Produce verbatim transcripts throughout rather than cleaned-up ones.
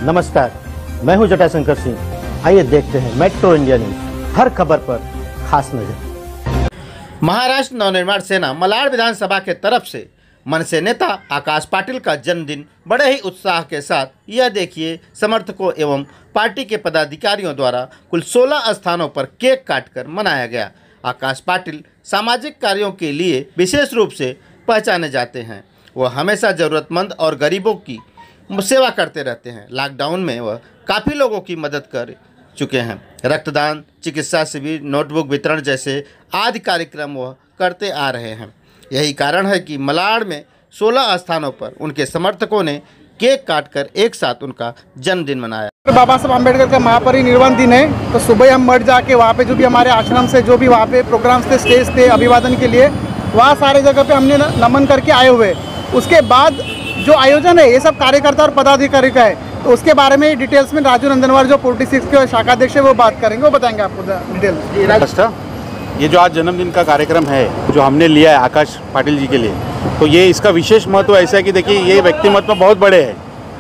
नमस्कार, मैं हूं जटाशंकर सिंह। आइए देखते हैं मेट्रो इंडिया न्यूज, हर खबर पर खास नजर। महाराष्ट्र नवनिर्माण सेना मलाड विधानसभा के तरफ से मनसे नेता आकाश पाटिल का जन्मदिन बड़े ही उत्साह के साथ, यह देखिए, समर्थकों एवं पार्टी के पदाधिकारियों द्वारा कुल सोलह स्थानों पर केक काटकर मनाया गया। आकाश पाटिल सामाजिक कार्यों के लिए विशेष रूप से पहचाने जाते हैं। वह हमेशा ज़रूरतमंद और गरीबों की सेवा करते रहते हैं। लॉकडाउन में वह काफ़ी लोगों की मदद कर चुके हैं। रक्तदान, चिकित्सा शिविर, नोटबुक वितरण जैसे आदि कार्यक्रम वह करते आ रहे हैं। यही कारण है कि मलाड में सोलह स्थानों पर उनके समर्थकों ने केक काटकर एक साथ उनका जन्मदिन मनाया। बाबा साहब अम्बेडकर का महापरिनिर्वाण दिन है, तो सुबह हम मठ जाके वहाँ पे जो भी हमारे आश्रम से जो भी वहाँ पे प्रोग्राम्स थे, स्टेज थे अभिवादन के लिए, वहाँ सारे जगह पे हमने नमन करके आए हुए। उसके बाद जो आयोजन है ये सब कार्यकर्ता और पदाधिकारी का है, तो उसके बारे में डिटेल्स में राजू नंदनवार जो फोर्टी सिक्स के शाखा अध्यक्ष है वो बात करेंगे, वो बताएंगे आपको डिटेल्स। ये जो आज जन्मदिन का कार्यक्रम है जो हमने लिया है आकाश पाटिल जी के लिए, तो ये इसका विशेष महत्व ऐसा है कि देखिए ये व्यक्तिमत्व बहुत बड़े हैं,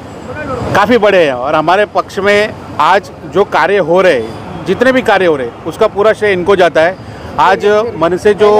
काफ़ी बड़े हैं, और हमारे पक्ष में आज जो कार्य हो रहे हैं, जितने भी कार्य हो रहे हैं, उसका पूरा श्रेय इनको जाता है। आज मन से जो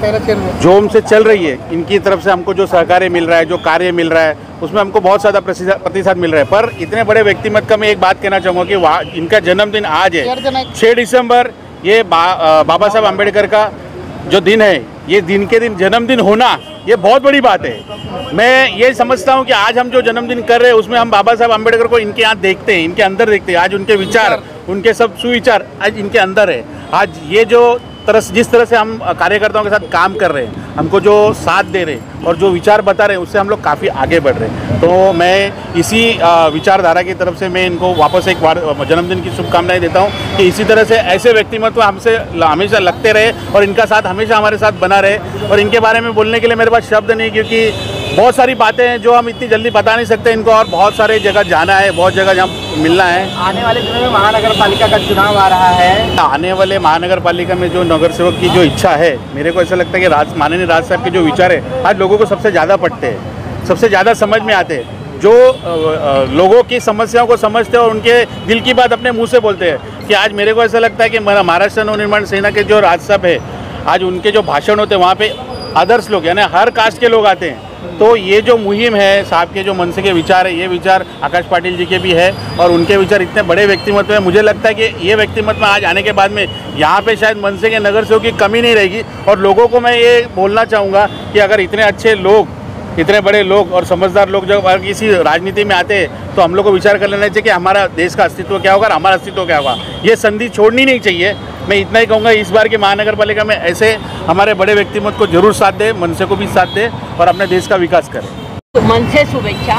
जोम से चल रही है, इनकी तरफ से हमको जो सहकार्य मिल रहा है, जो कार्य मिल रहा है, उसमें हमको बहुत ज़्यादा प्रतिशत मिल रहा है। पर इतने बड़े व्यक्तिमत्व का मैं एक बात कहना चाहूँगा कि वहाँ इनका जन्मदिन आज है, छः दिसंबर, ये बा, बाबा साहब अम्बेडकर का जो दिन है, ये दिन के दिन जन्मदिन होना ये बहुत बड़ी बात है। मैं ये समझता हूँ कि आज हम जो जन्मदिन कर रहे हैं उसमें हम बाबा साहब अम्बेडकर को इनके यहाँ देखते हैं, इनके अंदर देखते हैं। आज उनके विचार, उनके सब सुविचार आज इनके अंदर है। आज ये जो तरह जिस तरह से हम कार्यकर्ताओं के साथ काम कर रहे हैं, हमको जो साथ दे रहे हैं और जो विचार बता रहे हैं, उससे हम लोग काफ़ी आगे बढ़ रहे हैं। तो मैं इसी विचारधारा की तरफ से मैं इनको वापस एक बार जन्मदिन की शुभकामनाएं देता हूं कि इसी तरह से ऐसे व्यक्तिमत्व हमसे हमेशा लगते रहे और इनका साथ हमेशा हमारे साथ बना रहे। और इनके बारे में बोलने के लिए मेरे पास शब्द नहीं, क्योंकि बहुत सारी बातें हैं जो हम इतनी जल्दी बता नहीं सकते इनको, और बहुत सारे जगह जाना है, बहुत जगह जहाँ मिलना है। आने वाले दिनों में महानगर पालिका का चुनाव आ रहा है, आने वाले महानगर पालिका में जो नगर सेवक की जो इच्छा है, मेरे को ऐसा लगता है कि राज माननीय राज साहब के जो विचार है आज लोगों को सबसे ज़्यादा पड़ते हैं, सबसे ज़्यादा समझ में आते हैं। जो लोगों की समस्याओं को समझते हैं और उनके दिल की बात अपने मुँह से बोलते हैं। कि आज मेरे को ऐसा लगता है कि महाराष्ट्र नवनिर्माण सेना के जो राज साहब है, आज उनके जो भाषण होते हैं वहाँ पे अदर्स लोग यानी हर कास्ट के लोग आते हैं। तो ये जो मुहिम है, साहब के जो मनसे के विचार है, ये विचार आकाश पाटिल जी के भी है, और उनके विचार इतने बड़े व्यक्तिमत्व हैं। मुझे लगता है कि ये व्यक्तिमत्व आज आने के बाद में यहाँ पे शायद मनसे के नगर सेवक की कमी नहीं रहेगी। और लोगों को मैं ये बोलना चाहूँगा कि अगर इतने अच्छे लोग, इतने बड़े लोग और समझदार लोग जब किसी राजनीति में आते हैं, तो हम लोग को विचार कर लेना चाहिए कि हमारा देश का अस्तित्व क्या होगा और हमारा अस्तित्व क्या होगा। ये संधि छोड़नी नहीं चाहिए। मैं इतना ही कहूँगा, इस बार की महानगर पालिका में ऐसे हमारे बड़े व्यक्तिमत्व को जरूर साथ दे, मनसे को भी साथ दे और अपने देश का विकास करें। मनसे शुभेच्छा।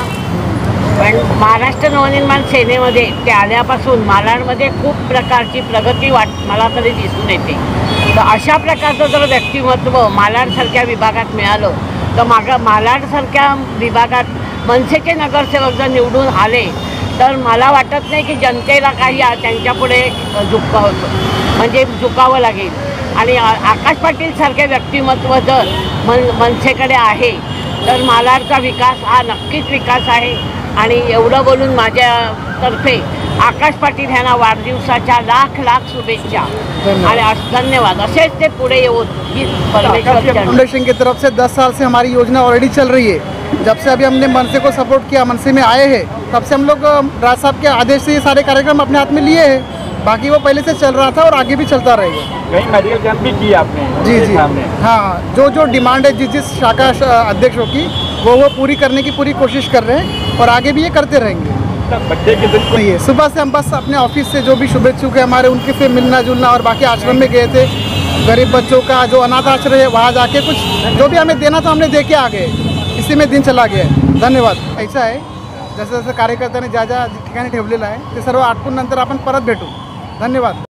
पण महाराष्ट्र नवनिर्माण सेनेमध्ये ते आल्यापासून मालाडमध्ये खूप प्रकारची प्रगती वाट मला तरी दिसून येते। तर अशा प्रकारचं जर व्यक्तिमत्व मालाडसारख्या विभागात मिळालं, तर मागा मालाडसारख्या विभागात मनसेचे नगरसेवक जर निवडून आले, तर मला वाटत नाही की जनतेला काही त्यांच्यापुढे झुकावं म्हणजे झुकावं लागेल। आणि आकाश पाटील सारखे व्यक्तिमत्व जर मन मनसेकडे आहे, तर मालाडचा विकास हा नक्कीच विकास आहे। आणि एवढं बोलून माझ्यातर्फे आकाश पाटील यांना वाढदिवसाच्या लाख लाख शुभेच्छा आणि धन्यवाद। असेच ते पुढे येऊन फाउंडेशन की तरफ से दस साल से हमारी योजना ऑलरेडी चल रही है। जब से अभी हमने मनसे को सपोर्ट किया, मनसे में आए हैं, तब से हम लोग राज साहब के आदेश से ये सारे कार्यक्रम अपने हाथ में लिए हैं। बाकी वो पहले से चल रहा था और आगे भी चलता रहेगा। कहीं मेडिकल कैंप भी किया आपने? जी जी हाँ, जो जो डिमांड है जिस जिस शाखा अध्यक्षों की, वो वो पूरी करने की पूरी कोशिश कर रहे हैं और आगे भी ये करते रहेंगे। बच्चे के दिन नहीं है, सुबह से हम बस अपने ऑफिस से जो भी शुभेच्छुक है हमारे, उनके से मिलना जुलना, और बाकी आश्रम में गए थे, गरीब बच्चों का जो अनाथ आश्रय है वहाँ जाके कुछ जो भी हमें देना था हमने दे के आ गए। इसी में दिन चला गया है। धन्यवाद। ऐसा आहे, जसं जसं कार्यकर्त्यांनी ज्या ज्या ठिकाणी ठेवलेलं आहे ते सर्व आटपून नंतर आपण परत भेटू। धन्यवाद।